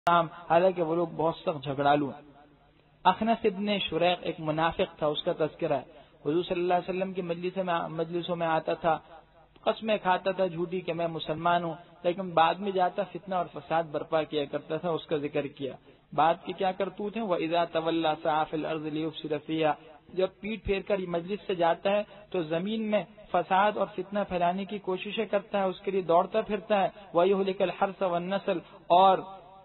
حالانکہ وہ لوگ بہت سخت جھگڑالو ہیں۔ اخنس ابن شریق ایک منافق تھا، اس کا تذکرہ ہے۔ حضور صلی اللہ علیہ وسلم کی مجلسوں میں آتا تھا، قسمیں کھاتا تھا جھوٹی کہ میں مسلمان ہوں، لیکن بعد میں جاتا فتنہ اور فساد برپا کیا کرتا تھا، اس کا ذکر کیا۔ بعد کی کیا کرتوت ہیں، وَإِذَا تَوَلَّى سَعَىٰ فِي الْأَرْضِ لِيُفْسِدَ فِيهَا، جب پیٹ پھیر کر مجلس سے جاتا ہے تو زمین میں فساد اور فتنہ پھیلانے کی کوششیں کرتا ہے، اس کے لیے دوڑتا پھرتا ہے۔ وَيُهْلِكَ الْحَرْثَ وَالنَّسْلَ، اور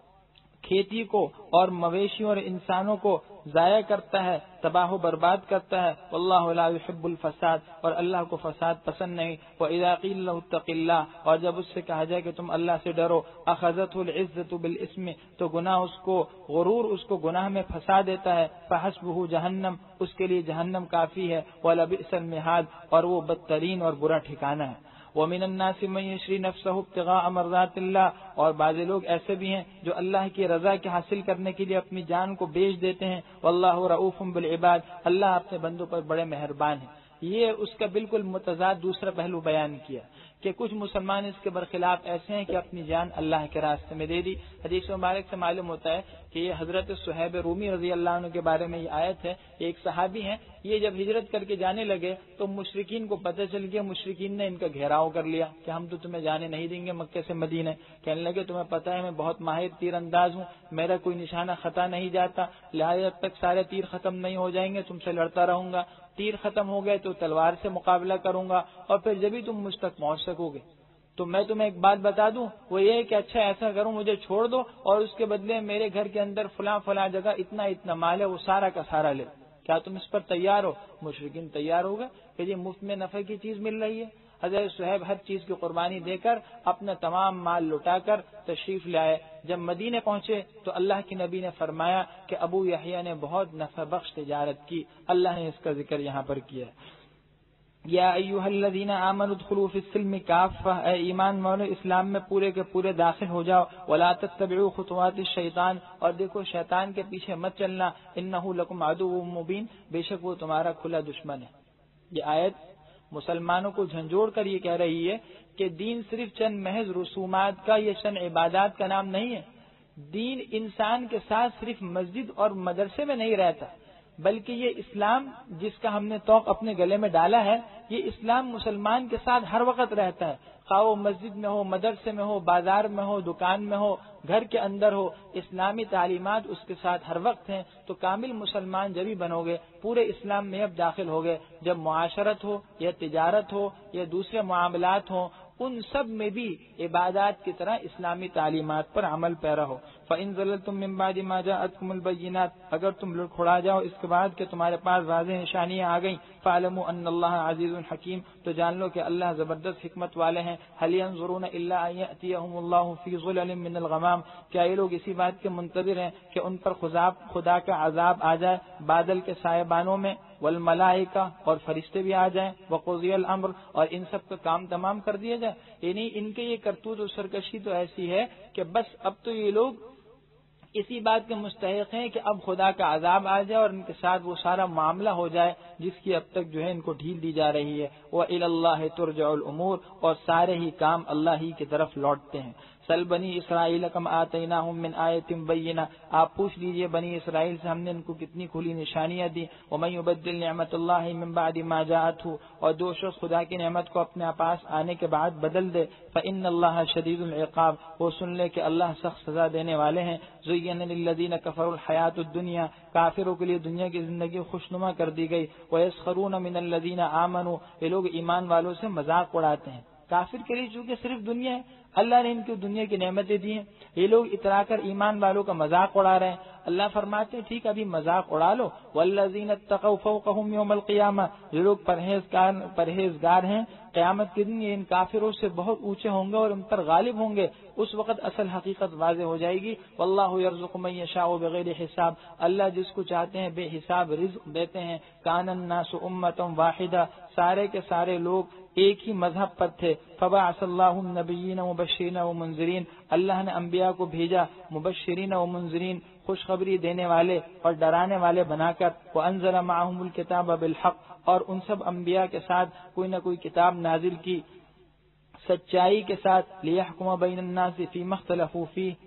کھیتی کو اور مویشیوں اور انسانوں کو ضائع کرتا ہے، تباہ و برباد کرتا ہے۔ واللہ لا يحب الفساد، اور اللہ کو فساد پسند نہیں۔ وَإِذَا قِيلَ لَهُ اتَّقِ اللَّهِ، اور جب اس سے کہا جائے کہ تم اللہ سے ڈرو، أَخَذَتْهُ الْعِزَّةُ بِالْإِثْمِ، تو گناہ اس کو، غرور اس کو گناہ میں پھنسا دیتا ہے۔ فَحَسْبُهُ جہنم، اس کے لیے جہنم کافی ہے۔ وَلَبِئْسَ الْمِہَادُ، اور وہ بدترین اور برا ٹھکانہ ہے۔ وَمِنَ النَّاسِ مَن يَشْرِي نَفْسَهُ ابْتِغَاءَ مَرْضَاتِ اللَّهِ، اور بعض لوگ ایسے بھی ہیں جو اللہ کی رضا کے حاصل کرنے کے لیے اپنی جان کو بیچ دیتے ہیں۔ وَاللَّهُ رَءُوفٌ بِالْعِبَادِ، اللہ اپنے بندوں پر بڑے مہربان ہیں۔ یہ اس کا بالکل متضاد دوسرا پہلو بیان کیا کہ کچھ مسلمان اس کے برخلاف ایسے ہیں کہ اپنی جان اللہ کے راستے میں دے دی۔ حدیث مبارک سے معلوم ہوتا ہے کہ یہ حضرت صہیب رومی رضی اللہ عنہ کے بارے میں یہ آیت ہے۔ یہ ایک صحابی ہیں، یہ جب ہجرت کر کے جانے لگے تو مشرکین کو پتہ چل گیا، مشرکین نے ان کا گھیراؤ کر لیا کہ ہم تو تمہیں جانے نہیں دیں گے مکے سے مدینے۔ کہنے لگے تمہیں پتہ ہے میں بہت ماہر تیر انداز ہوں، میرا کوئی نشانہ خطا نہیں جاتا، لہٰذا جب تک سارے تیر ختم نہیں ہو جائیں گے تم سے لڑتا رہوں گا، تیر ختم ہو گئے تو تلوار سے مقابلہ کروں گا، اور پھر جبھی تم مجھ تک پہنچ سکو گے۔ تو میں تمہیں ایک بات بتا دوں، وہ یہ ہے کہ اچھا ایسا کروں، مجھے چھوڑ دو اور اس کے بدلے میرے گھر کے اندر فلاں فلاں جگہ اتنا اتنا مال ہے، وہ سارا کا سارا لے۔ کیا تم اس پر تیار ہو؟ مشرکین تیار ہو گئے کہ یہ مفت میں نفع کی چیز مل رہی ہے۔ حضرت صہیب ہر چیز کی قربانی دے کر اپنا تمام مال لٹا کر تشریف لائے۔ جب مدینے پہنچے تو اللہ کے نبی نے فرمایا کہ ابو یحییٰ نے بہت نفع بخش تجارت کی۔ اللہ نے اس کا ذکر یہاں پر کیا۔ یا ایھا الذین آمنوا ادخلوا فی السلم کافہ، اے ایمان والو اسلام میں پورے کے پورے داخل ہو جاؤ۔ ولا تتبعوا خطوات الشیطان، اور دیکھو شیطان کے پیچھے مت چلنا۔ انہ لکم عدو مبین، بے شک وہ تمہارا کھلا دشمن ہے۔ یہ آیت مسلمانوں کو جھنجھوڑ کر یہ کہہ رہی ہے کہ دین صرف چند محض رسومات کا یا چند عبادات کا نام نہیں ہے۔ دین انسان کے ساتھ صرف مسجد اور مدرسے میں نہیں رہتا، بلکہ یہ اسلام جس کا ہم نے توق اپنے گلے میں ڈالا ہے، یہ اسلام مسلمان کے ساتھ ہر وقت رہتا ہے، خواہ وہ مسجد میں ہو، مدرسے میں ہو، بازار میں ہو، دکان میں ہو، گھر کے اندر ہو، اسلامی تعلیمات اس کے ساتھ ہر وقت ہیں۔ تو کامل مسلمان جبھی بنو گے، پورے اسلام میں اب داخل ہو گئے جب معاشرت ہو یا تجارت ہو یا دوسرے معاملات ہوں، ان سب میں بھی عبادات کی طرح اسلامی تعلیمات پر عمل پیرا ہو۔ فَإِن زَلَلْتُم مِّن بَعْدِ مَا جَاءَتْكُمُ الْبَيِّنَاتُ، اگر تم لڑکھڑا جاؤ اس کے بعد کہ تمہارے پاس واضح نشانیاں آ گئیں، فَاعْلَمُوا أَنَّ اللَّهَ عَزِيزٌ حَكِيمٌ، تو جان لو کہ اللہ زبردست حکمت والے ہیں۔ هَلْ يَنظُرُونَ إِلَّا أَن يَأْتِيَهُمُ اللَّهُ فِي ظُلَلٍ مِّنَ الْغَمَامِ، کیا یہ لوگ اسی بات کے منتظر ہیں کہ ان پر خدا کا عذاب آ جائے بادل کے سایہ بانوں میں، والملائکہ اور فرشتے بھی آ جائیں، وقضی الامر اور ان سب کا کام تمام کر دیا جائے۔ یعنی ان کے یہ کرتوت و سرکشی تو ایسی ہے کہ بس اب تو یہ لوگ اسی بات کے مستحق ہیں کہ اب خدا کا عذاب آ جائے اور ان کے ساتھ وہ سارا معاملہ ہو جائے جس کی اب تک جو ہے ان کو ڈھیل دی جا رہی ہے۔ وَإِلَى اللَّهِ تُرْجَعُ الْأُمُورُ، اور سارے ہی کام اللہ ہی کی طرف لوٹتے ہیں۔ سل بنی اسرائیل کم آتیناہم من آیۃ بینہ، آپ پوچھ لیجئے بنی اسرائیل سے ہم نے ان کو کتنی کھلی نشانیاں دی۔ ومن یبدل نعمت اللہ من بعد ما جاءتہ، اور جو شخص خدا کی نعمت کو اپنے پاس آنے کے بعد بدل دے، فإن اللہ شدید العقاب، وہ سن لے کہ اللہ سخت سزا دینے والے ہیں۔ زین للذین کفروا الحیات الدنیا، کافروں کے لیے دنیا کی زندگی خوشنما کر دی گئی۔ ویسخرون من الذین آمنوا، یہ لوگ ایمان والوں سے مذاق اڑاتے ہیں۔ کافر کے لیے چونکہ صرف دنیا ہے، اللہ نے ان کو دنیا کی نعمتیں دی ہیں، یہ لوگ اترا کر ایمان والوں کا مذاق اڑا رہے ہیں۔ اللہ فرماتے ہیں ٹھیک ابھی مذاق اڑا لو، والذین اتقوا فوقهم یوم القیامہ، جو لوگ پرہیزگار ہیں قیامت کے دن یہ ان کافروں سے بہت اونچے ہوں گے اور ان پر غالب ہوں گے، اس وقت اصل حقیقت واضح ہو جائے گی۔ واللہ یرزق من یشاء بغیر حساب، اللہ جس کو چاہتے ہیں بے حساب رزق دیتے ہیں۔ کان الناس امۃ واحدہ، سارے کے سارے لوگ ایک ہی مذہب پر تھے۔ فبعث اللہ النبیین مبشرین و منذرین، اللہ نے انبیاء کو بھیجا مبشرین و منذرین، خوشخبری دینے والے اور ڈرانے والے بنا کر۔ وانزل معهم الکتاب بالحق، اور ان سب انبیاء کے ساتھ کوئی نہ کوئی کتاب نازل کی سچائی کے ساتھ، لیحکم بین الناس فیما اختلفوا فیہ،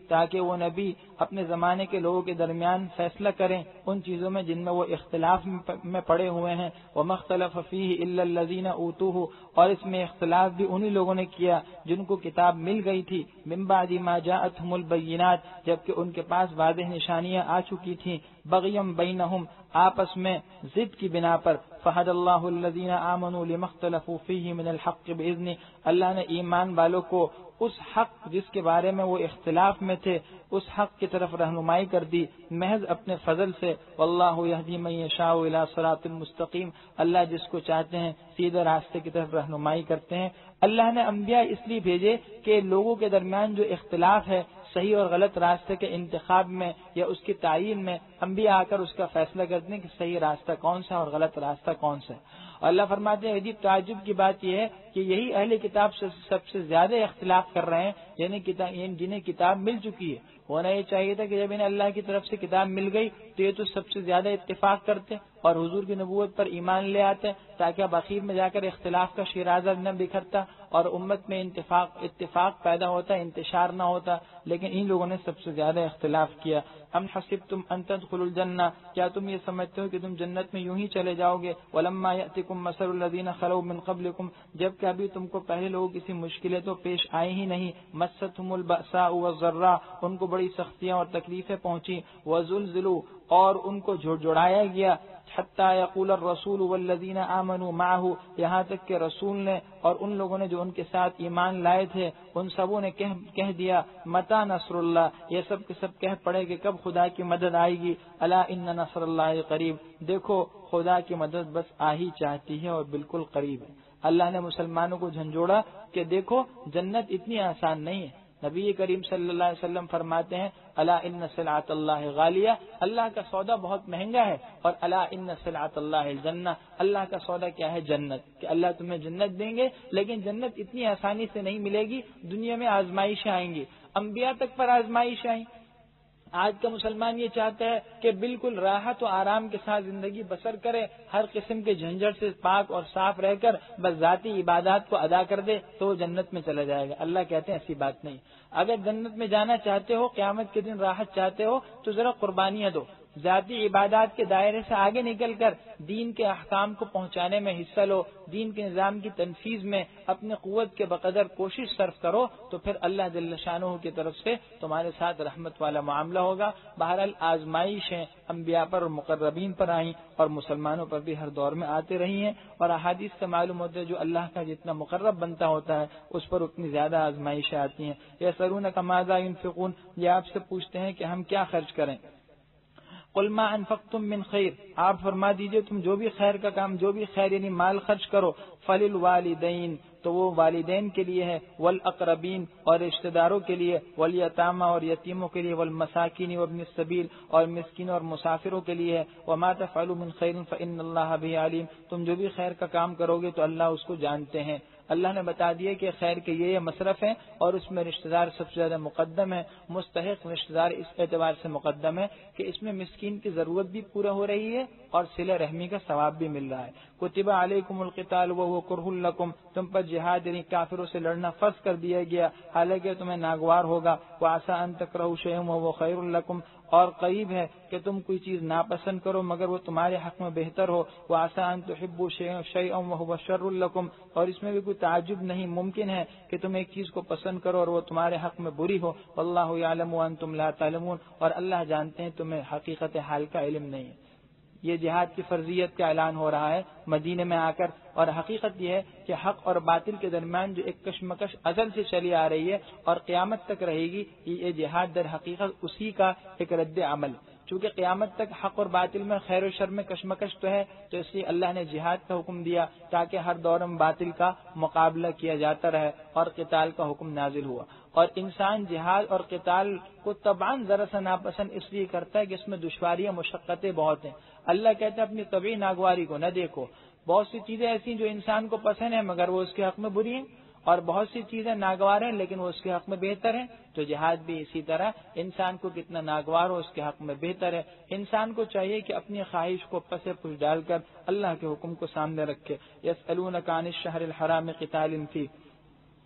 تاکہ وہ نبی اپنے زمانے کے لوگوں کے درمیان فیصلہ کریں ان چیزوں میں جن میں وہ اختلاف میں پڑے ہوئے ہیں. وما اختلف فیہ الا الذین اوتوہ، اور اس میں اختلاف بھی انہی لوگوں نے کیا جن کو کتاب مل گئی تھی. من بعد ما جاءتہم البینات، جبکہ ان کے پاس واضح نشانیاں آ چکی تھیں. بغیم بینہم، آپس میں ضد کی بنا پر. فہد اللہ الذین آمنوا لما اختلفوا فیہ من الحق باذنہ، اللہ نے ایمان والوں کو اس حق جس کے بارے میں وہ اختلاف میں تھے اس حق کی طرف رہنمائی کر دی محض اپنے فضل سے. واللہ یہدی من یشاء الی صراط مستقیم، اللہ جس کو چاہتے ہیں سیدھے راستے کی طرف رہنمائی کرتے ہیں. اللہ نے انبیاء اس لیے بھیجے کہ لوگوں کے درمیان جو اختلاف ہے صحیح اور غلط راستے کے انتخاب میں یا اس کی تعین میں، انبیاء آ کر اس کا فیصلہ کرتے ہیں کہ صحیح راستہ کون سا اور غلط راستہ کون سا ہے. اور اللہ فرماتے ہیں عجیب تعجب کی بات یہ ہے کہ یہی اہل کتاب سے سب سے زیادہ اختلاف کر رہے ہیں، یعنی جنہیں کتاب مل چکی ہے. ہونا یہ چاہیے تھا کہ جب انہیں اللہ کی طرف سے کتاب مل گئی تو یہ تو سب سے زیادہ اتفاق کرتے اور حضور کی نبوت پر ایمان لے آتے تاکہ اب اخیر میں جا کر اختلاف کا شیرازہ نہ بکھرتا اور امت میں اتفاق پیدا ہوتا، انتشار نہ ہوتا. لیکن ان لوگوں نے سب سے زیادہ اختلاف کیا. ام حسبتم ان تدخلوا الجنہ، کیا تم یہ سمجھتے ہو کہ تم جنت میں یوں ہی چلے جاؤ گے. ولما یأتکم مثل الذین خلوا من قبلکم، جبکہ ابھی تم کو پہلے لوگوں کسی مشکلیں تو پیش آئی ہی نہیں. مستهم البأساء والضراء، ان کو بڑی سختیاں اور تکلیفیں پہنچی. وزلزلوا، اور ان کو جھڑجھڑایا گیا. حتی یقول الرسول والذین آمنوا معه، یہاں تک کہ رسول نے اور ان لوگوں نے جو ان کے ساتھ ایمان لائے تھے ان سبوں نے کہہ دیا متی نصر اللہ، یہ سب کے سب کہہ پڑے کہ کب خدا کی مدد آئے گی. الا ان نصر اللہ قریب، دیکھو خدا کی مدد بس آ ہی چاہتی ہے اور بالکل قریب ہے. اللہ نے مسلمانوں کو جھنجھوڑا کہ دیکھو جنت اتنی آسان نہیں ہے. نبی کریم صلی اللہ علیہ وسلم فرماتے ہیں الا ان سلعۃ اللہ غالیہ، اللہ کا سودا بہت مہنگا ہے. اور الا ان سلعۃ اللہ الجنہ، اللہ کا سودا کیا ہے؟ جنت. کہ اللہ تمہیں جنت دیں گے لیکن جنت اتنی آسانی سے نہیں ملے گی، دنیا میں آزمائشیں آئیں گی. انبیاء تک پر آزمائش آئیں. آج کا مسلمان یہ چاہتا ہے کہ بالکل راحت و آرام کے ساتھ زندگی بسر کرے، ہر قسم کے جھنجھٹ سے پاک اور صاف رہ کر بس ذاتی عبادات کو ادا کر دے تو وہ جنت میں چلا جائے گا. اللہ کہتے ہیں ایسی بات نہیں. اگر جنت میں جانا چاہتے ہو، قیامت کے دن راحت چاہتے ہو تو ذرا قربانیاں دو، ذاتی عبادات کے دائرے سے آگے نکل کر دین کے احکام کو پہنچانے میں حصہ لو، دین کے نظام کی تنفیذ میں اپنے قوت کے بقدر کوشش صرف کرو تو پھر اللہ جل شانہ کی طرف سے تمہارے ساتھ رحمت والا معاملہ ہوگا. بہرحال آزمائشیں انبیاء پر اور مقربین پر آئیں اور مسلمانوں پر بھی ہر دور میں آتے رہی ہیں. اور احادیث سے معلوم ہوتا ہے جو اللہ کا جتنا مقرب بنتا ہوتا ہے اس پر اتنی زیادہ آزمائشیں آتی ہیں. یسألونک ماذا ينفقون، یہ آپ سے پوچھتے ہیں کہ ہم کیا خرچ کریں. قل ما انفقتم من خیر، آپ فرما دیجئے تم جو بھی خیر کا کام، جو بھی خیر یعنی مال خرچ کرو، فللوالدین، تو وہ والدین کے لیے ہے، والاقربین اور رشتہ داروں کے لیے، والیتامى اور یتیموں کے لیے، والمساکین وابن السبیل اور مسکینوں اور مسافروں کے لیے ہے. وما تفعلوا من خیر فإن اللہ به علیم، تم جو بھی خیر کا کام کرو گے تو اللہ اس کو جانتے ہیں. اللہ نے بتا دیا کہ خیر کے یہ مصرف ہیں اور اس میں رشتہ دار سب سے زیادہ مقدم ہے. مستحق رشتہ دار اس اعتبار سے مقدم ہے کہ اس میں مسکین کی ضرورت بھی پورا ہو رہی ہے اور صلہ رحمی کا ثواب بھی مل رہا ہے. کتب علیکم القتال وهو کرہ لکم، تم پر جہاد یعنی کافروں سے لڑنا فرض کر دیا گیا حالانکہ تمہیں ناگوار ہوگا. وعسى ان تکرہوا شیئا وهو خیر لکم، اور قریب ہے کہ تم کوئی چیز ناپسند کرو مگر وہ تمہارے حق میں بہتر ہو. وعسى ان تحبوا شیئا وهو شر لکم، اور اس میں بھی کوئی تعجب نہیں، ممکن ہے کہ تم ایک چیز کو پسند کرو اور وہ تمہارے حق میں بری ہو. واللہ یعلم وانتم لا تعلمون، اور اللہ جانتے ہیں تمہیں حقیقت حال کا علم نہیں ہے. یہ جہاد کی فرضیت کا اعلان ہو رہا ہے مدینے میں آ کر، اور حقیقت یہ ہے کہ حق اور باطل کے درمیان جو ایک کشمکش ازل سے چلی آ رہی ہے اور قیامت تک رہے گی، یہ جہاد در حقیقت اسی کا ایک رد عمل. چونکہ قیامت تک حق اور باطل میں خیر و شر میں کشمکش تو ہے، تو اس لیے اللہ نے جہاد کا حکم دیا تاکہ ہر دور میں باطل کا مقابلہ کیا جاتا رہے اور قتال کا حکم نازل ہوا. اور انسان جہاد اور قتال کو طبعاً ذرا سا ناپسند اس لیے کرتا ہے کہ اس میں دشواریاں مشقتیں بہت ہیں. اللہ کہتا ہے اپنی طبعی ناگواری کو نہ دیکھو. بہت سی چیزیں ایسی جو انسان کو پسند ہیں مگر وہ اس کے حق میں بری ہیں، اور بہت سی چیزیں ناگوار ہیں لیکن وہ اس کے حق میں بہتر ہیں. تو جہاد بھی اسی طرح، انسان کو کتنا ناگوار ہو اس کے حق میں بہتر ہے. انسان کو چاہیے کہ اپنی خواہش کو پس پش ڈال کر اللہ کے حکم کو سامنے رکھے. یسألونک عن الشہر الحرام قتال فیہ،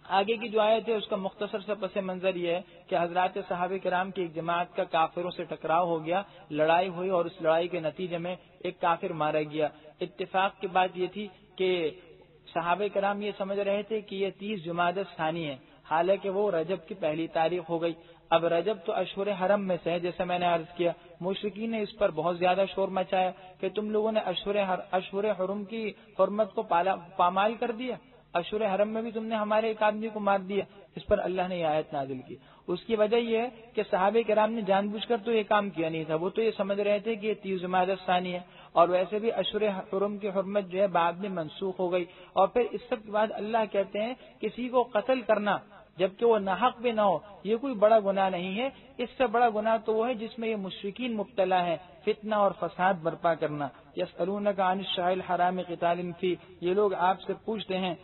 آگے کی جو آیت ہے اس کا مختصر سا پس منظر یہ ہے کہ حضرات صحابہ کرام کی ایک جماعت کا کافروں سے ٹکراؤ ہو گیا، لڑائی ہوئی اور اس لڑائی کے نتیجے میں ایک کافر مارا گیا۔ اتفاق کی بات یہ تھی کہ صحابہ کرام یہ سمجھ رہے تھے کہ یہ 30 جمادی الثانی ہے، حالانکہ وہ رجب کی پہلی تاریخ ہو گئی۔ اب رجب تو اشہر حرم میں سے ہے، جیسے میں نے عرض کیا، مشرکین نے اس پر بہت زیادہ شور مچایا کہ تم لوگوں نے اشہر حرم کی حرمت کو پامال کر دیا، اشہر حرم میں بھی تم نے ہمارے ایک آدمی کو مار دیا۔ اس پر اللہ نے یہ آیت نازل کی۔ اس کی وجہ یہ ہے کہ صحابہ کرام نے جان بوجھ کر تو یہ کام کیا نہیں تھا، وہ تو یہ سمجھ رہے تھے کہ یہ 30 جمادی الثانی ہے، اور ویسے بھی اشہر حرم کی حرمت جو ہے بعد میں منسوخ ہو گئی۔ اور پھر اس سب کے بعد اللہ کہتے ہیں کسی کو قتل کرنا جبکہ وہ ناحق بھی نہ ہو، یہ کوئی بڑا گناہ نہیں ہے، اس سے بڑا گناہ تو وہ ہے جس میں یہ مشرکین مبتلا ہے، فتنہ اور فساد برپا کرنا۔ یسألونک عن الشہر الحرام قتال فیہ، یہ لوگ آپ سے پوچھتے ہیں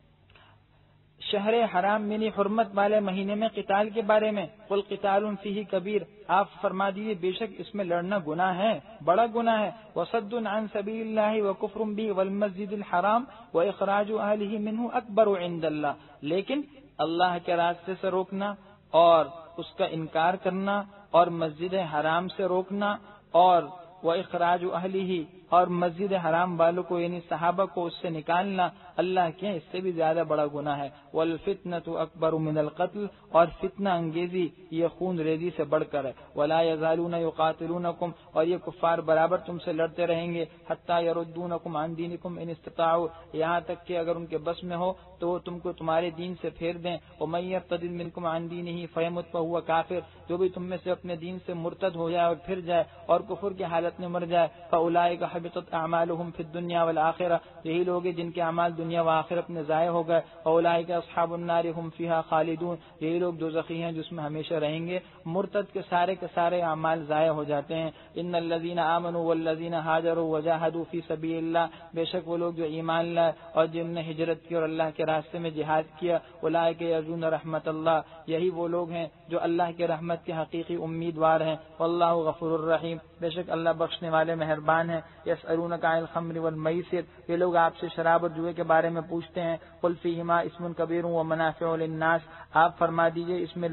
شہر حرام یعنی حرمت والے مہینے میں قتال کے بارے میں، قل قتال فیہ کبیر، آپ فرما دیجیے بے شک اس میں لڑنا گناہ ہے، بڑا گناہ ہے، وصد عن سبیل اللہ وکفر بہ والمسجد الحرام واخراج اہلہ منہ اکبر عند اللہ، لیکن اللہ کے راستے سے روکنا اور اس کا انکار کرنا اور مسجد حرام سے روکنا اور واخراج اہلہ اور مسجد حرام والوں کو یعنی صحابہ کو اس سے نکالنا اللہ کے اس سے بھی زیادہ بڑا گناہ ہے۔ والفتنۃ اکبر من القتل، اور فتنہ انگیزی یہ خون ریزی سے بڑھ کر ہے۔ ولا یزالون یقاتلونکم، اور یہ کفار برابر تم سے لڑتے رہیں گے، حتی یردونکم عن دینکم ان استطاعوا، یہاں تک کہ اگر ان کے بس میں ہو تو وہ تم کو تمہارے دین سے پھیر دیں۔ ومن یرتد منکم عن دینہ فیمت فہو کافر، جو بھی تم میں سے اپنے دین سے مرتد ہو جائے اور پھر جائے اور کفر کی حالت میں مر جائے، فاولئک حبطت اعمالهم فی الدنیا والآخرہ، یہی لوگ ہیں جن کے اعمال دنیا و آخرت میں ضائع ہو گئے۔ اولئک اصحاب النار هم فیہا خالدون، یہی لوگ دوزخی ہیں جس میں ہمیشہ رہیں گے۔ مرتد کے سارے اعمال ضائع ہو جاتے ہیں۔ ان الذین آمنوا والذین ہاجروا وجاہدوا فی سبیل اللہ، بے شک وہ لوگ جو ایمان لائے اور جن نے ہجرت کی اور اللہ کے راستے میں جہاد کیا، اولئک یرجون رحمت اللہ، یہی وہ لوگ ہیں جو اللہ کے رحمت کے حقیقی امیدوار ہیں۔ واللہ غفور الرحیم، بے شک اللہ بخشنے والے مہربان ہیں۔ یسألونک عن الخمر والمیسر، یہ لوگ آپ سے شراب اور جوئے کے بارے میں پوچھتے ہیں، قل فیہما اسم کبیر ومنافع للناس، آپ فرما دیجئے اس میں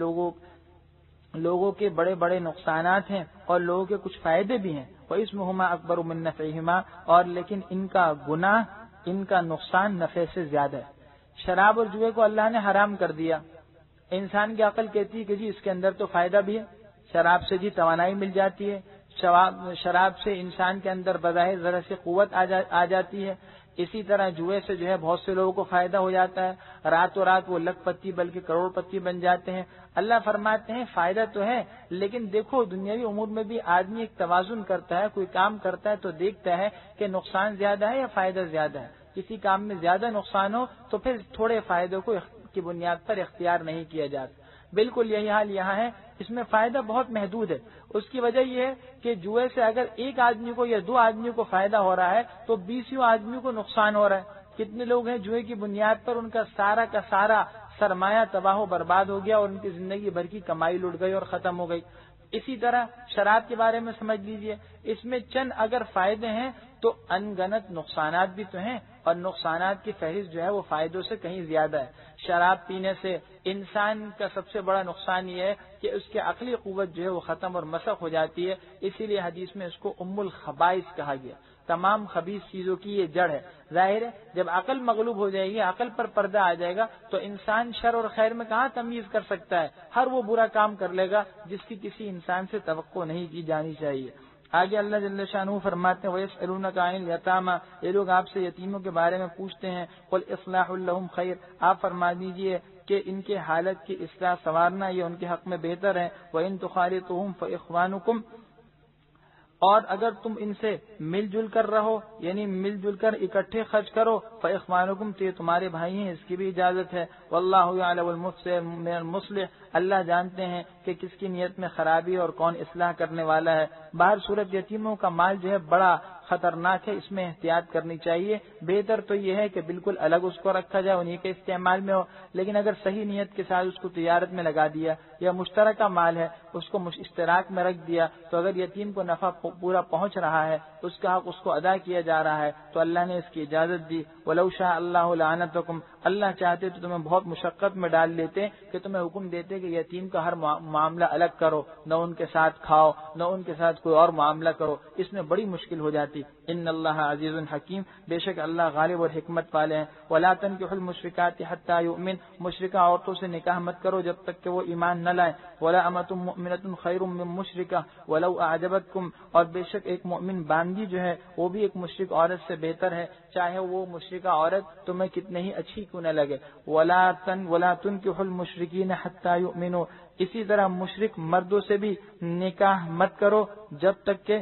لوگوں کے بڑے بڑے نقصانات ہیں اور لوگوں کے کچھ فائدے بھی ہیں۔ واسمہما اکبر من نفعہما، اور لیکن ان کا گناہ، ان کا نقصان نفع سے زیادہ ہے۔ شراب اور جوئے کو اللہ نے حرام کر دیا، انسان کی عقل کہتی ہے کہ جی اس کے اندر تو فائدہ بھی ہے، شراب سے جی توانائی مل جاتی ہے، شراب سے انسان کے اندر بظاہر ذرا سی قوت آ جاتی ہے، اسی طرح جوئے سے جو ہے بہت سے لوگوں کو فائدہ ہو جاتا ہے، راتوں رات وہ لکھ پتی بلکہ کروڑ پتی بن جاتے ہیں۔ اللہ فرماتے ہیں فائدہ تو ہے، لیکن دیکھو دنیاوی امور میں بھی آدمی ایک توازن کرتا ہے، کوئی کام کرتا ہے تو دیکھتا ہے کہ نقصان زیادہ ہے یا فائدہ زیادہ ہے، کسی کام میں زیادہ نقصان ہو تو پھر تھوڑے فائدوں کو کی بنیاد پر اختیار نہیں کیا جاتا۔ بالکل یہی حال یہاں ہے، اس میں فائدہ بہت محدود ہے۔ اس کی وجہ یہ ہے کہ جوئے سے اگر ایک آدمی کو یا 2 آدمیوں کو فائدہ ہو رہا ہے تو 20 آدمیوں کو نقصان ہو رہا ہے۔ کتنے لوگ ہیں جوئے کی بنیاد پر ان کا سارا سرمایہ تباہ و برباد ہو گیا اور ان کی زندگی بھر کی کمائی لٹ گئی اور ختم ہو گئی۔ اسی طرح شراب کے بارے میں سمجھ لیجئے، اس میں چند اگر فائدے ہیں تو ان گنت نقصانات بھی تو ہیں، اور نقصانات کی فہرست جو ہے وہ فائدوں سے کہیں زیادہ ہے۔ شراب پینے سے انسان کا سب سے بڑا نقصان یہ ہے کہ اس کی عقلی قوت جو ہے وہ ختم اور مسخ ہو جاتی ہے، اسی لیے حدیث میں اس کو ام الخبائث کہا گیا، تمام خبیث چیزوں کی یہ جڑ ہے۔ ظاہر ہے جب عقل مغلوب ہو جائے گی، عقل پر پردہ آ جائے گا تو انسان شر اور خیر میں کہاں تمیز کر سکتا ہے، ہر وہ برا کام کر لے گا جس کی کسی انسان سے توقع نہیں کی جانی چاہیے۔ آگے اللہ جل شانہ فرماتے ہیں وَيَسْأَلُونَكَ عَنِ الْيَتَامَى، یہ لوگ آپ سے یتیموں کے بارے میں پوچھتے ہیں، قُلْ إِصْلَاحٌ لَهُمْ خَيْرٌ، آپ فرما دیجئے کہ ان کے حالت کی اصلاح سنوارنا یہ ان کے حق میں بہتر ہے۔ وَإِن تُخَالِطُوهُمْ فَإِخْوَانُكُمْ، اور اگر تم ان سے مل جل کر رہو یعنی مل جل کر اکٹھے خرچ کرو، فإخوانکم، تو یہ تمہارے بھائی ہیں، اس کی بھی اجازت ہے۔ واللہ یعلم المفسد من المصلح، اللہ جانتے ہیں کہ کس کی نیت میں خرابی اور کون اصلاح کرنے والا ہے۔ باہر صورت یتیموں کا مال جو ہے بڑا خطرناک ہے، اس میں احتیاط کرنی چاہیے۔ بہتر تو یہ ہے کہ بالکل الگ اس کو رکھا جائے، انہی کے استعمال میں ہو، لیکن اگر صحیح نیت کے ساتھ اس کو تجارت میں لگا دیا یا مشترکہ مال ہے اس کو اشتراک میں رکھ دیا، تو اگر یتیم کو نفع پورا پہنچ رہا ہے، اس کا حق اس کو ادا کیا جا رہا ہے، تو اللہ نے اس کی اجازت دی۔ وَلَوْ شَاءَ اللَّهُ لَعَنَتَكُمْ، اللہ چاہتے تو تمہیں بہت مشقت میں ڈال دیتے کہ تمہیں حکم دیتے کہ یتیم کا ہر معاملہ الگ کرو، نہ ان کے ساتھ کھاؤ نہ ان کے ساتھ کوئی اور معاملہ کرو، اس میں بڑی مشکل ہو جاتی۔ ان اللہ عزیز حکیم، بے شک اللہ غالب اور حکمت والے ہیں۔ وَلَا تَنكِحُوا الْمُشْرِكَاتِ حَتَّى يُؤْمِنْ، مشرکہ عورتوں سے نکاح مت کرو جب تک کہ وہ ایمان نہ لائیں۔ وَلَا أَمَةٌ مُؤْمِنَةٌ خَيْرٌ مِّن مُشْرِكَةٍ وَلَوْ أَعْجَبَتْكُمْ، اور بے شک ایک مومن باندی جو ہے وہ بھی ایک مشرک عورت سے بہتر ہے، چاہے وہ مشرکہ عورت تمہیں کتنے ہی اچھی کیوں نہ لگے۔ وَلَا تُنكِحُوا الْمُشْرِكِينَ حَتَّى يُؤْمِنُوا، اسی طرح مشرک مردوں سے بھی نکاح مت کرو جب تک کہ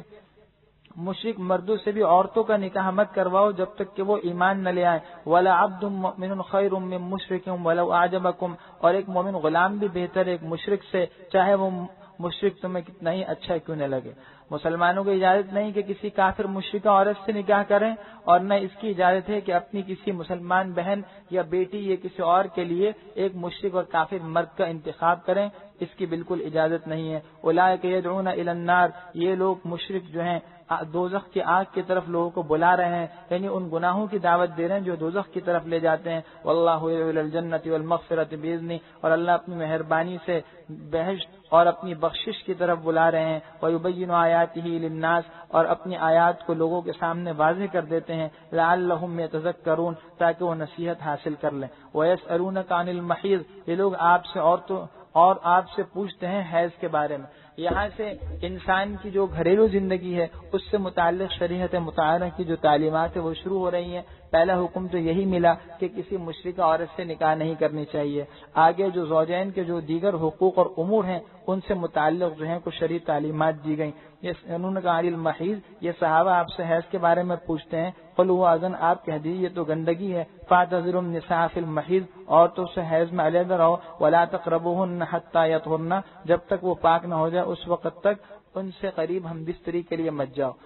مشرک مردوں سے بھی عورتوں کا نکاح مت کرواؤ جب تک کہ وہ ایمان نہ لے آئیں۔ وَلَا عَبْدٌ مُؤْمِنٌ خَيْرٌ مِّن مُشْرِكٍ وَلَوْ أَعْجَبَكُمْ، اور ایک مومن غلام بھی بہتر ہے ایک مشرک سے، چاہے وہ مشرک تمہیں کتنا ہی اچھا کیوں نہ لگے۔ مسلمانوں کو اجازت نہیں کہ کسی کافر مشرکہ عورت سے نکاح کریں، اور نہ اس کی اجازت ہے کہ اپنی کسی مسلمان بہن یا بیٹی یا کسی اور کے لیے ایک مشرک اور کافر مرد کا انتخاب کریں، اس کی بالکل اجازت نہیں ہے۔ اولئک یدعون الی النار، یہ لوگ مشرک جو ہیں دوزخ کی آگ کی طرف لوگوں کو بلا رہے ہیں، یعنی ان گناہوں کی دعوت دے رہے ہیں جو دوزخ کی طرف لے جاتے ہیں۔ واللہ یدعو الی الجنۃ والمغفرۃ باذنہ، اور اللہ اپنی مہربانی سے بہشت اور اپنی بخشش کی طرف بلا رہے ہیں۔ ویبین آیاتہ للناس، اور اپنی آیات کو لوگوں کے سامنے واضح کر دیتے ہیں۔ لعلہم یتذکرون، تاکہ وہ نصیحت حاصل کر لیں۔ ویسألونک عن المحیض، یہ لوگ آپ سے اور آپ سے پوچھتے ہیں حیض کے بارے میں۔ یہاں سے انسان کی جو گھریلو زندگی ہے اس سے متعلق شریعت مطہرہ کی جو تعلیمات ہے وہ شروع ہو رہی ہیں۔ پہلا حکم تو یہی ملا کہ کسی مشرکہ عورت سے نکاح نہیں کرنی چاہیے۔ آگے جو زوجین کے جو دیگر حقوق اور امور ہیں ان سے متعلق جو ہیں کچھ شرعی تعلیمات دی گئیں۔ یسألونک عن المحیض، یہ صحابہ آپ سے حیض کے بارے میں پوچھتے ہیں، قل هو اذن، آپ کہہ دیجیے یہ تو گندگی ہے، فاعتزلوا النساء فی المحیض، عورتوں سے حیض میں علیحدہ رہو، ولا تقربوهن حتى یطہرن، جب تک وہ پاک نہ ہو جائے اس وقت تک ان سے قریب ہم بستری کے لیے مت جاؤ۔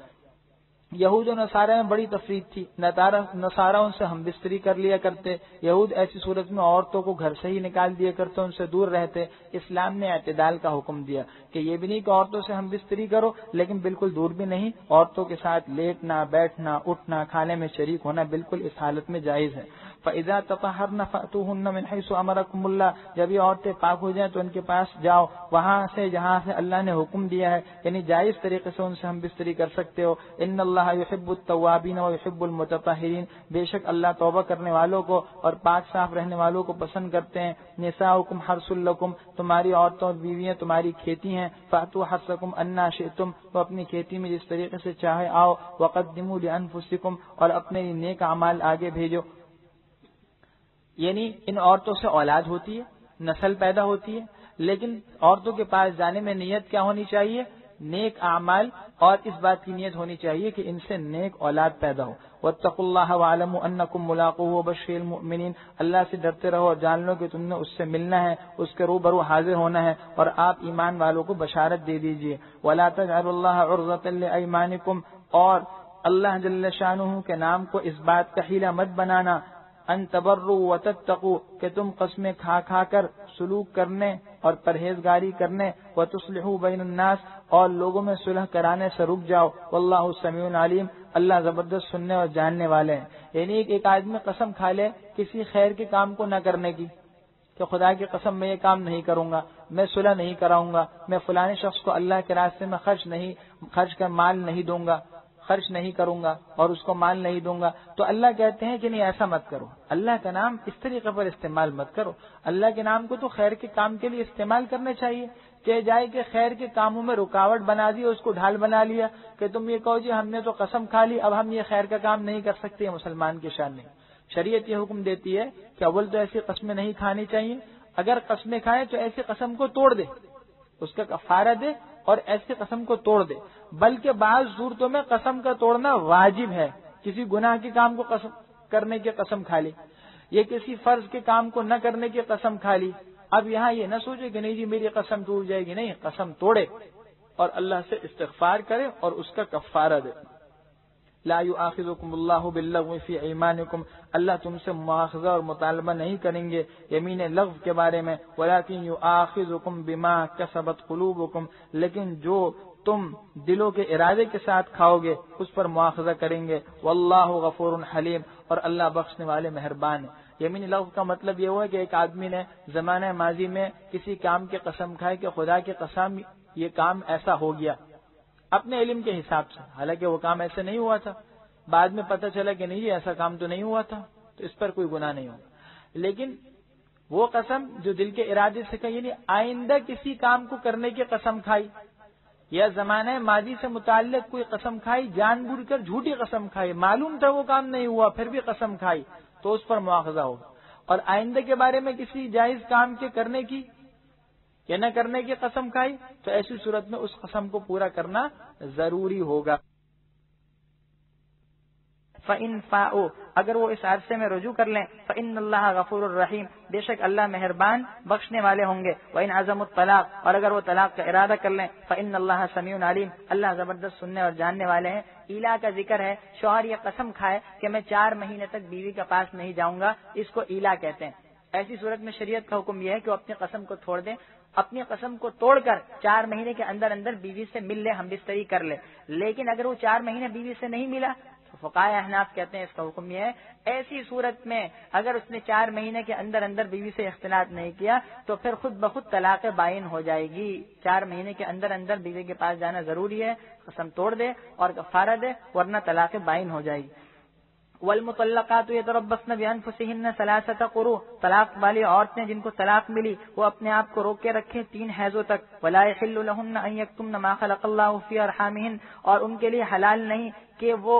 یہود و نصارہ میں بڑی تفریق تھی، نصارہ ان سے ہم بستری کر لیا کرتے، یہود ایسی صورت میں عورتوں کو گھر سے ہی نکال دیا کرتے، ان سے دور رہتے۔ اسلام نے اعتدال کا حکم دیا کہ یہ بھی نہیں کہ عورتوں سے ہم بستری کرو لیکن بالکل دور بھی نہیں، عورتوں کے ساتھ لیٹنا بیٹھنا اٹھنا کھانے میں شریک ہونا بالکل اس حالت میں جائز ہے۔ فَإِذَا تَطَهَّرْنَ فَأْتُوهُنَّ مِنْ حَيْثُ أَمَرَكُمُ اللَّهُ، جب یہ عورتیں پاک ہو جائیں تو ان کے پاس جاؤ وہاں سے جہاں سے اللہ نے حکم دیا ہے، یعنی جائز طریقے سے ان سے ہم بستری کر سکتے ہو۔ ان اللہ یحب التوابین ویحب المتطہرین، بے شک اللہ توبہ کرنے والوں کو اور پاک صاف رہنے والوں کو پسند کرتے ہیں۔ نساؤکم حرث لکم، تمہاری عورتوں اور بیویاں تمہاری کھیتی ہیں، فأتوا حرثکم انا شئتم، تو اپنی کھیتی میں جس طریقے سے چاہے آؤ، وقدموا لانفسکم، اور اپنے نیک اعمال آگے بھیجو۔ یعنی ان عورتوں سے اولاد ہوتی ہے، نسل پیدا ہوتی ہے، لیکن عورتوں کے پاس جانے میں نیت کیا ہونی چاہیے؟ نیک اعمال، اور اس بات کی نیت ہونی چاہیے کہ ان سے نیک اولاد پیدا ہو۔ واتقوا اللہ واعلموا انکم ملاقوہ وبشر المؤمنین، اللہ سے ڈرتے رہو اور جان لو کہ تم نے اس سے ملنا ہے، اس کے روبرو حاضر ہونا ہے، اور آپ ایمان والوں کو بشارت دے دیجئے۔ ولا تجعلوا اللہ عرضۃ لایمانکم، اور اللہ جل شانہ کے نام کو اس بات کا حیلہ مت بنانا، ان تبروا وتتقوا، کہ تم قسمیں کھا کھا کر سلوک کرنے اور پرہیزگاری کرنے، وتصلحوا بین الناس، اور لوگوں میں صلح کرانے سے رک جاؤ، واللہ سمیع علیم، اللہ زبردست سننے اور جاننے والے ہیں۔ یعنی ایک آدمی قسم کھا لے کسی خیر کے کام کو نہ کرنے کی کہ خدا کی قسم میں یہ کام نہیں کروں گا، میں صلح نہیں کراؤں گا، میں فلاں شخص کو اللہ کے راستے میں خرچ کر مال نہیں دوں گا، خرچ نہیں کروں گا اور اس کو مال نہیں دوں گا، تو اللہ کہتے ہیں کہ نہیں ایسا مت کرو، اللہ کا نام اس طریقے پر استعمال مت کرو۔ اللہ کے نام کو تو خیر کے کام کے لیے استعمال کرنا چاہیے، کہ جائے کہ خیر کے کاموں میں رکاوٹ بنا دی، اس کو ڈھال بنا لیا کہ تم یہ کہو جی ہم نے تو قسم کھا لی اب ہم یہ خیر کا کام نہیں کر سکتے، مسلمان کی شان نہیں۔ شریعت یہ حکم دیتی ہے کہ اول تو ایسی قسمیں نہیں کھانی چاہیے، اگر قسمیں کھائیں تو ایسی قسم کو توڑ دے، اس کا کفارہ دے اور ایسی قسم کو توڑ دے۔ بلکہ بعض صورتوں میں قسم کا توڑنا واجب ہے، کسی گناہ کے کام کو کرنے کی قسم کھا لی، یا کسی فرض کے کام کو نہ کرنے کی قسم کھا لی، اب یہاں یہ نہ سوچے کہ نہیں جی میری قسم ٹوٹ جائے گی، نہیں، قسم توڑے اور اللہ سے استغفار کرے اور اس کا کفارہ دے۔ لا یؤاخذکم اللہ باللغو فی ایمانکم، اللہ تم سے مواخذہ اور مطالبہ نہیں کریں گے یمین لغو کے بارے میں، ولکن یؤاخذکم بما کسبت قلوبکم، لیکن جو تم دلوں کے ارادے کے ساتھ کھاؤ گے اس پر مواخذہ کریں گے، واللہ غفور حلیم، اور اللہ بخشنے والے مہربان ہے۔ یمین لغو کا مطلب یہ ہوا کہ ایک آدمی نے زمانہ ماضی میں کسی کام کی قسم کھائی کہ خدا کی قسم یہ کام ایسا ہو گیا اپنے علم کے حساب سے، حالانکہ وہ کام ایسے نہیں ہوا تھا، بعد میں پتہ چلا کہ نہیں ایسا کام تو نہیں ہوا تھا، تو اس پر کوئی گناہ نہیں ہوگا۔ لیکن وہ قسم جو دل کے ارادے سے کہی، یعنی آئندہ کسی کام کو کرنے کی قسم کھائی یا زمانہ ماضی سے متعلق کوئی قسم کھائی، جان بوجھ کر جھوٹی قسم کھائی، معلوم تھا وہ کام نہیں ہوا پھر بھی قسم کھائی، تو اس پر مواخذہ ہوگا۔ اور آئندہ کے بارے میں کسی جائز کام کے کرنے کی یا نہ کرنے کی قسم کھائی، تو ایسی صورت میں اس قسم کو پورا کرنا ضروری ہوگا۔ فَإِن فَاءُوا، اگر وہ اس عرصے میں رجوع کر لیں، فَإِنَّ اللَّهَ غَفُورٌ رَحِيمٌ، بے شک اللہ مہربان بخشنے والے ہوں گے، وَإِنْ عَزَمُوا الطَّلَاقَ، اور اگر وہ طلاق کا ارادہ کر لیں، فَإِنَّ اللَّهَ سَمِيعٌ عَلِيمٌ، اللہ زبردست سننے اور جاننے والے ہیں۔ ایلا کا ذکر ہے، شوہر یہ قسم کھائے کہ میں 4 مہینے تک بیوی کے پاس نہیں جاؤں گا، اس کو ایلا کہتے ہیں۔ ایسی صورت میں شریعت کا حکم یہ ہے کہ وہ اپنی قسم کو چھوڑ دیں، اپنی قسم کو توڑ کر 4 مہینے کے اندر اندر بیوی سے مل لے، ہم بستری کر لے۔ لیکن اگر وہ 4 مہینے بیوی سے نہیں ملا تو فقہائے احناف کہتے ہیں اس کا حکم یہ ہے، ایسی صورت میں اگر اس نے 4 مہینے کے اندر اندر بیوی سے اختلاط نہیں کیا تو پھر خود بخود طلاق بائن ہو جائے گی۔ 4 مہینے کے اندر اندر بیوی کے پاس جانا ضروری ہے، قسم توڑ دے اور کفارہ دے، ورنہ طلاق بائن ہو جائے گی۔ والمطلقات یتربصن بانفسهن 3 قروء، طلاق والی عورتیں جن کو طلاق ملی وہ اپنے آپ کو روک کے رکھیں 3 حیضوں تک۔ ولا يحل لهن ان يكتمن ما خلق الله في ارحامهن، اور ان کے لیے حلال نہیں کہ وہ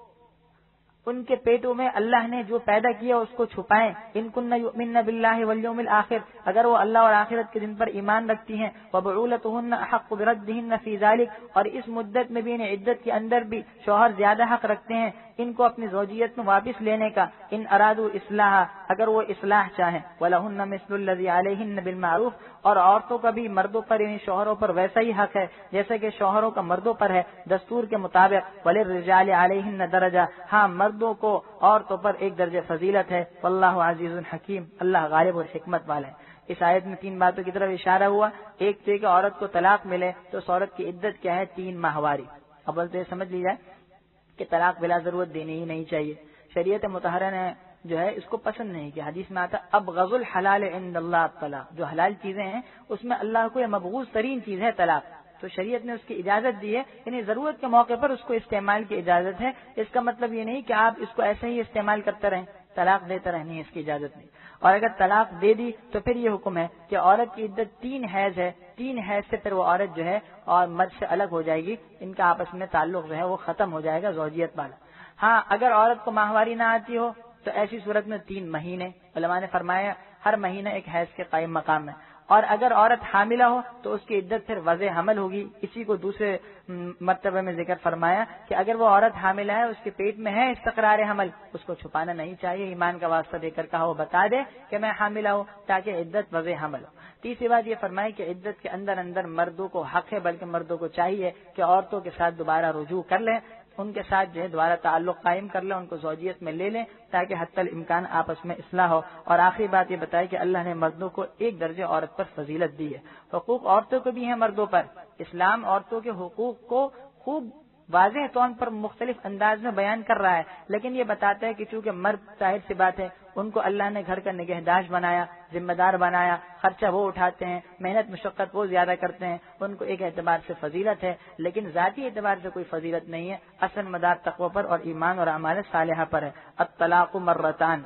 ان کے پیٹوں میں اللہ نے جو پیدا کیا اس کو چھپائیں۔ ان کن یؤمن باللہ والیوم الآخر، اگر وہ اللہ اور آخرت کے دن پر ایمان رکھتی ہیں۔ وبعولتهن احق بردهن فی ذلک، اور اس مدت میں بھی انہیں عدت کے اندر بھی شوہر زیادہ حق رکھتے ہیں ان کو اپنی زوجیت میں واپس لینے کا، ان ارادوا اصلاح، اگر وہ اصلاح چاہیں۔ ولہن مثل الذی علیہن بالمعروف، اور عورتوں کا بھی مردوں پر یعنی شوہروں پر ویسا ہی حق ہے جیسے کہ شوہروں کا مردوں پر ہے دستور کے مطابق۔ وللرجال علیہن درجہ، ہاں مردوں کو عورتوں پر 1 درجہ فضیلت ہے۔ واللہ عزیز حکیم، اللہ غالب اور حکمت والا ہے۔ اس آیت میں 3 باتوں کی طرف اشارہ ہوا، ایک تھی کہ عورت کو طلاق ملے تو اس عورت کی عدت کیا ہے، 3 ماہواری۔ اب تو یہ سمجھ لی جائے کہ طلاق بلا ضرورت دینی ہی نہیں چاہیے، شریعت مطہرہ نے جو ہے اس کو پسند نہیں کیا۔ حدیث میں آتا ابغض الحلال عند اللہ الطلاق، جو حلال چیزیں ہیں اس میں اللہ کو یہ مبغوض ترین چیز ہے طلاق، تو شریعت نے اس کی اجازت دی ہے، یعنی ضرورت کے موقع پر اس کو استعمال کی اجازت ہے۔ اس کا مطلب یہ نہیں کہ آپ اس کو ایسے ہی استعمال کرتے رہیں، طلاق دیتے رہنے اس کی اجازت نہیں۔ اور اگر طلاق دے دی تو پھر یہ حکم ہے کہ عورت کی عدت 3 حیض ہے، 3 حیض سے پھر وہ عورت جو ہے اور مرد سے الگ ہو جائے گی، ان کا آپس میں تعلق جو ہے وہ ختم ہو جائے گا زوجیت والا۔ ہاں اگر عورت کو ماہواری نہ آتی ہو تو ایسی صورت میں 3 مہینے، علماء نے فرمایا ہر مہینہ ایک حیض کے قائم مقام ہے۔ اور اگر عورت حاملہ ہو تو اس کی عدت پھر وضع حمل ہوگی۔ اسی کو دوسرے مرتبہ میں ذکر فرمایا کہ اگر وہ عورت حاملہ ہے، اس کے پیٹ میں ہے استقرار حمل، اس کو چھپانا نہیں چاہیے، ایمان کا واسطہ دے کر کہا وہ بتا دے کہ میں حاملہ ہوں تاکہ عدت وضع حمل ہو۔ تیسری بات یہ فرمائی کہ عدت کے اندر اندر مردوں کو حق ہے، بلکہ مردوں کو چاہیے کہ عورتوں کے ساتھ دوبارہ رجوع کر لیں، ان کے ساتھ جو ہے دوبارہ تعلق قائم کر لیں، ان کو زوجیت میں لے لیں تاکہ حتی الامکان آپس میں اصلاح ہو۔ اور آخری بات یہ بتائی کہ اللہ نے مردوں کو 1 درجہ عورت پر فضیلت دی ہے۔ حقوق عورتوں کو بھی ہیں مردوں پر، اسلام عورتوں کے حقوق کو خوب واضح طور پر مختلف انداز میں بیان کر رہا ہے، لیکن یہ بتاتا ہے کہ چونکہ مرد ظاہر سی بات ہے ان کو اللہ نے گھر کا نگہداشت بنایا، ذمہ دار بنایا، خرچہ وہ اٹھاتے ہیں، محنت مشقت وہ زیادہ کرتے ہیں، ان کو ایک اعتبار سے فضیلت ہے، لیکن ذاتی اعتبار سے کوئی فضیلت نہیں ہے، اصل مدار تقوی پر اور ایمان اور اعمال صالحہ پر ہے۔ الطلاق مرتان،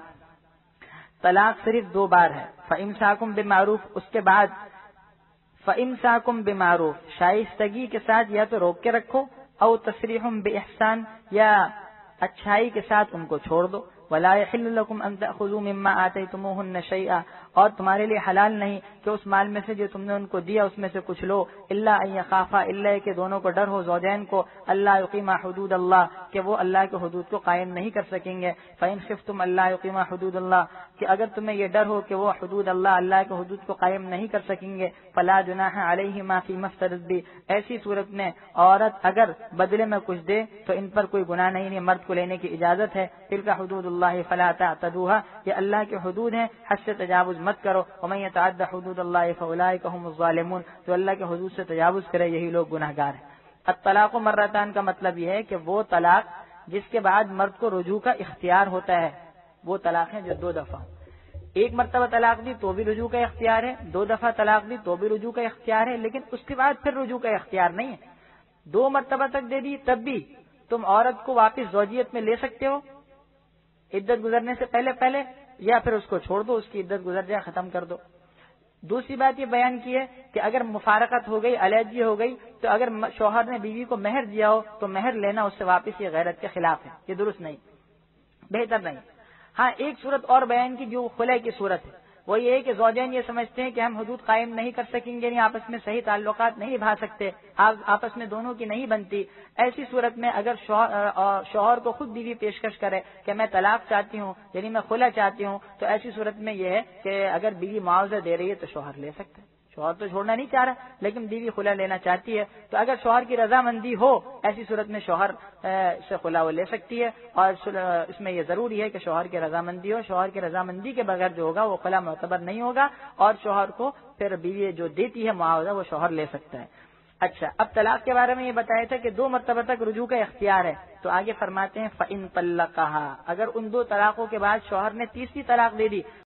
طلاق صرف 2 بار ہے۔ فامساکم بمعروف، اس کے بعد فامساکم بمعروف، شائستگی کے ساتھ یا تو روک کے رکھو، او تسریح باحسان، یا اچھائی کے ساتھ ان کو چھوڑ دو۔ ولا يحل لكم ان تاخذوا مما اتيتموهن شيئا، اور تمہارے لیے حلال نہیں کہ اس مال میں سے جو تم نے ان کو دیا اس میں سے کچھ لو، الا ان یخافا، الا کہ دونوں کو ڈر ہو زوجین کو، اللہ یقیما حدود اللہ، کہ وہ اللہ کے حدود کو قائم نہیں کر سکیں گے، فإن خفتم اللہ یقیما حدود اللہ، کہ اگر تمہیں یہ ڈر ہو کہ وہ حدود اللہ کے حدود کو قائم نہیں کر سکیں گے، فلا جناح علیہما فیما افترض بھی، ایسی صورت میں عورت اگر بدلے میں کچھ دے تو ان پر کوئی گناہ نہیں، مرد کو لینے کی اجازت ہے، تلک حدود اللہ فلا تعتدوها، یہ اللہ کے حدود ہیں، حد سے تجاوز مت کرو، ومن یتعد حدود اللہ فاولئک هم الظالمون، جو اللہ کے حدود سے تجاوز کرے یہی لوگ گناہ گار ہیں۔ الطلاق مرتان کا مطلب یہ ہے کہ وہ طلاق جس کے بعد مرد کو رجوع کا اختیار ہوتا ہے، وہ طلاق ہیں جو 2 دفعہ، ایک مرتبہ طلاق دی تو بھی رجوع کا اختیار ہے، 2 دفعہ طلاق دی تو بھی رجوع کا اختیار ہے، لیکن اس کے بعد پھر رجوع کا اختیار نہیں ہے۔ 2 مرتبہ تک دے دی تب بھی تم عورت کو واپس زوجیت میں لے سکتے ہو عدت گزرنے سے پہلے یا پھر اس کو چھوڑ دو، اس کی عدت گزر جائے ختم کر دو۔ دوسری بات یہ بیان کی ہے کہ اگر مفارقت ہو گئی، علیحدگی ہو گئی، تو اگر شوہر نے بیوی کو مہر دیا ہو تو مہر لینا اس سے واپس یہ غیرت کے خلاف ہے، یہ درست نہیں، بہتر نہیں۔ ہاں ایک صورت اور بیان کی جو خلع کی صورت ہے، وہ یہ ہے کہ زوجین یہ سمجھتے ہیں کہ ہم حدود قائم نہیں کر سکیں گے، آپس میں صحیح تعلقات نہیں نبھا سکتے، آپس میں دونوں کی نہیں بنتی، ایسی صورت میں اگر شوہر کو خود بیوی پیشکش کرے کہ میں طلاق چاہتی ہوں، یعنی میں خلع چاہتی ہوں، تو ایسی صورت میں یہ ہے کہ اگر بیوی معاوضہ دے رہی ہے تو شوہر لے سکتا ہے، شوہر تو چھوڑنا نہیں چاہ رہا لیکن بیوی خلع لینا چاہتی ہے، تو اگر شوہر کی رضامندی ہو ایسی صورت میں شوہر سے خلع وہ لے سکتی ہے، اور اس میں یہ ضروری ہے کہ شوہر کی رضامندی ہو، شوہر کی رضامندی کے بغیر جو ہوگا وہ خلع معتبر نہیں ہوگا، اور شوہر کو پھر بیوی جو دیتی ہے معاوضہ وہ شوہر لے سکتا ہے۔ اچھا، اب طلاق کے بارے میں یہ بتایا تھا کہ 2 مرتبہ تک رجوع کا اختیار ہے، تو آگے فرماتے ہیں فَإِن طَلَّقَهَا، اگر ان 2 طلاقوں کے بعد شوہر نے تیسری طلاق دے دی